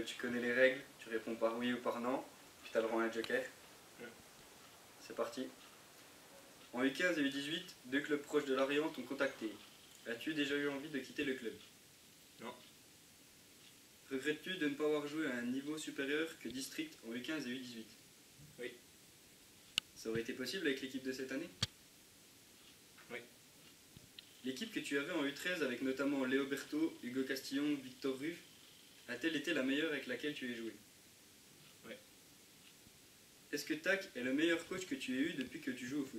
tu connais les règles, tu réponds par oui ou par non, puis tu as le droit à un joker. Ouais. C'est parti. En U15 et U18, deux clubs proches de Lorient t'ont contacté. As-tu déjà eu envie de quitter le club? Non. Regrettes-tu de ne pas avoir joué à un niveau supérieur que district en U15 et U18? Oui. Ça aurait été possible avec l'équipe de cette année? Oui. L'équipe que tu avais en U13 avec notamment Léo Berthaud, Hugo Castillon, Victor Ruff, a-t-elle été la meilleure avec laquelle tu aies joué? Oui. Est-ce que Tac est le meilleur coach que tu aies eu depuis que tu joues au foot?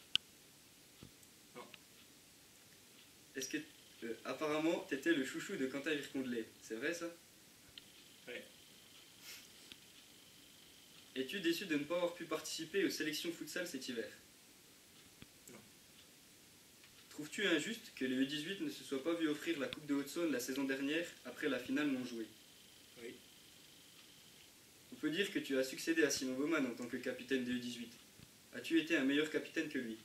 Non. Est-ce que apparemment t'étais le chouchou de Quentin Vircondelet, c'est vrai ça? Oui. Es-tu déçu de ne pas avoir pu participer aux sélections futsal cet hiver? Non. Trouves-tu injuste que les U18 ne se soient pas vus offrir la Coupe de Haute-Saône la saison dernière après la finale non jouée? Oui. On peut dire que tu as succédé à Simon Baumann en tant que capitaine des U18. As-tu été un meilleur capitaine que lui?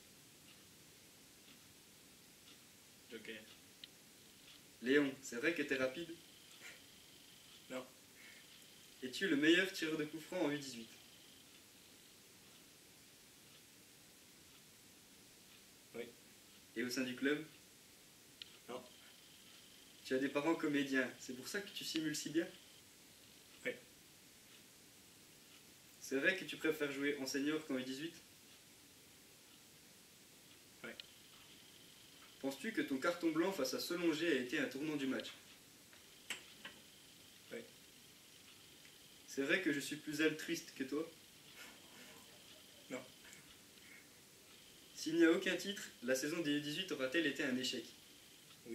Joker. Léon, c'est vrai que t'es rapide? Non. Es-tu le meilleur tireur de coup franc en U18? Oui. Et au sein du club? Non. Tu as des parents comédiens, c'est pour ça que tu simules si bien? Oui. C'est vrai que tu préfères jouer en senior qu'en U18? Oui. Penses-tu que ton carton blanc face à Solongé a été un tournant du match? Oui. C'est vrai que je suis plus altruiste que toi? Non. S'il n'y a aucun titre, la saison des U18 aura-t-elle été un échec? Oui.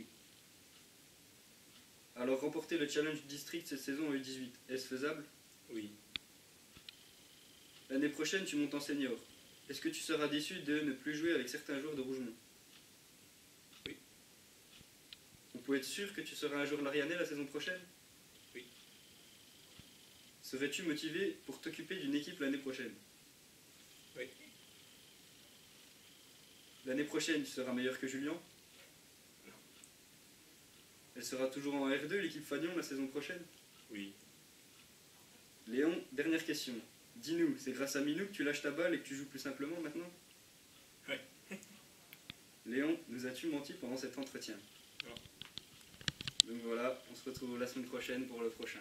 Alors remporter le challenge district cette saison en U18, est-ce faisable? Oui. L'année prochaine, tu montes en senior. Est-ce que tu seras déçu de ne plus jouer avec certains joueurs de Rougemont? Oui. On peut être sûr que tu seras un joueur Larianais la saison prochaine? Oui. Serais-tu motivé pour t'occuper d'une équipe l'année prochaine? Oui. L'année prochaine, tu seras meilleur que Julien? Non. Elle sera toujours en R2, l'équipe Fagnon, la saison prochaine? Oui. Léon, dernière question. Dis-nous, c'est grâce à Minou que tu lâches ta balle et que tu joues plus simplement maintenant? Oui. Léon, nous as-tu menti pendant cet entretien? Non. Donc voilà, on se retrouve la semaine prochaine pour le prochain.